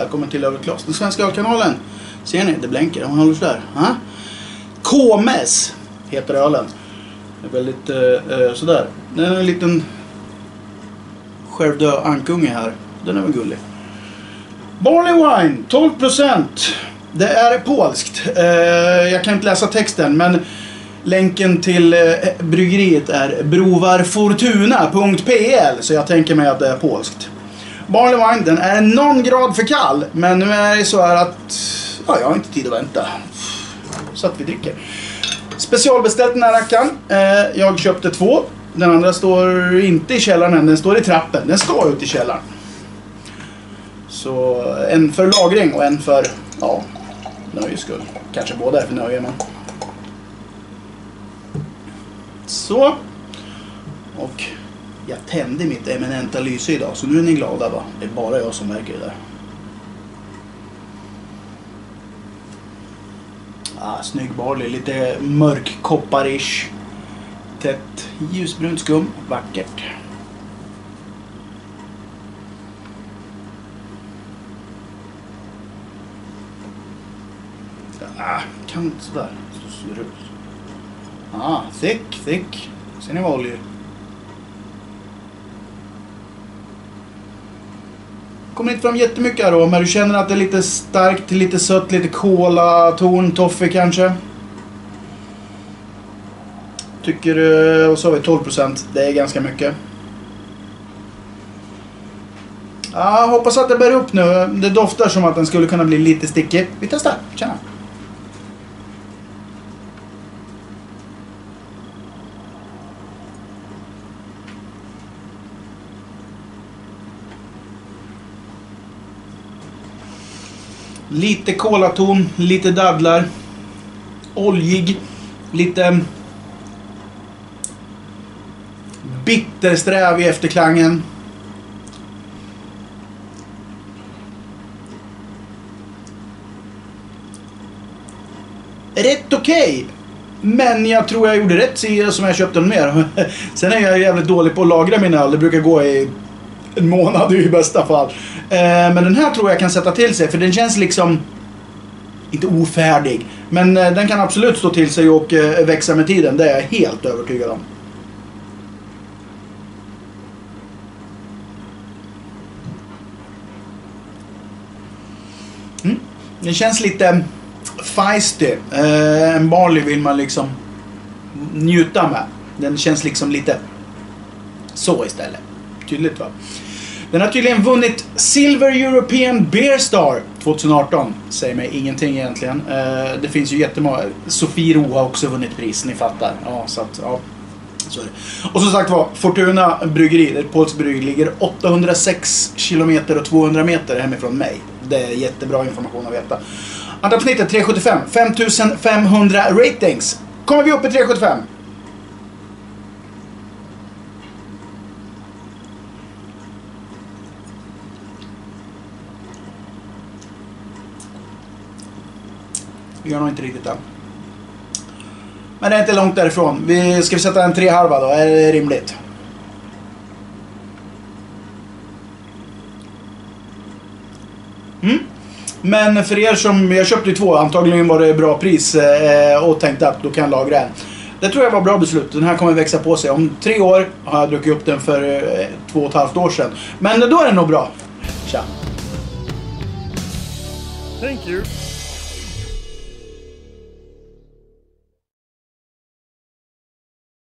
välkommen till Överklass, den svenska ölkanalen. Ser ni, det blänker, om man håller sådär. KMS heter ölen. Det är väldigt sådär. Den är en liten självdö ankunge här. Den är väl gullig. Barley Wine, 12%. Det är polskt. Jag kan inte läsa texten, men länken till bryggeriet är brovarfortuna.pl, så jag tänker mig att det är polskt. Barley Wine, den är någon grad för kall, men nu är det så här att jag har inte tid att vänta. Så att vi dricker. Specialbeställt den här rackaren. Jag köpte 2. Den andra står inte i källaren än, den står i trappen. Den ska ut i källaren. Så en för lagring och en för, nöjes skull. Kanske båda är för nöje, men. Så. Och jag tände mitt eminenta lyse idag, så nu är ni glada, va? Det är bara jag som märker det där. Snygg barley, lite mörk kopparish. Tätt ljusbrunt skum, vackert. Kan inte sådär. Så ser det ut. Thick. Ser ni vad oljor? Kommer inte fram jättemycket aromer. Du känner att det är lite starkt, lite sött, lite kola, ton, toffee kanske. Tycker, och så har vi 12%. Det är ganska mycket. Hoppas att det bär upp nu. Det doftar som att den skulle kunna bli lite stickig. Vi testar, tjena. Lite kolaton, lite dadlar. Oljig. Lite bittersträv i efterklangen. Rätt okej. Men jag tror jag gjorde rätt som jag köpte den mer. Sen är jag jävligt dålig på att lagra min öl. Det brukar gå i en månad i bästa fall. Men den här tror jag kan sätta till sig. För den känns liksom inte ofärdig. Men den kan absolut stå till sig och växa med tiden. Det är jag helt övertygad om. Den känns lite feisty. En barley vill man liksom njuta med. Den känns liksom lite så istället. Tydligt, va? Den har tydligen vunnit Silver European Beer Star 2018. Säger mig ingenting egentligen. Det finns ju jättemånga. Sofiero har också vunnit pris, ni fattar. Så är det. Och som sagt var, Fortuna bryggeri, ett polskt bryggeri, ligger 806 kilometer och 200 meter hemifrån mig. Det är jättebra information att veta. Antappsnittet 375, 5500 ratings. Kommer vi upp i 375? Vi gör nog inte riktigt det. Men det är inte långt därifrån. Ska vi sätta en 3,5 då? Är det rimligt? Men för er som, jag köpte ju 2, antagligen var det bra pris och tänkte att då kan jag lagra en. Det tror jag var bra beslut. Den här kommer växa på sig. Om 3 år har jag druckit upp den för 2,5 år sedan. Men då är den nog bra. Tja. Thank you.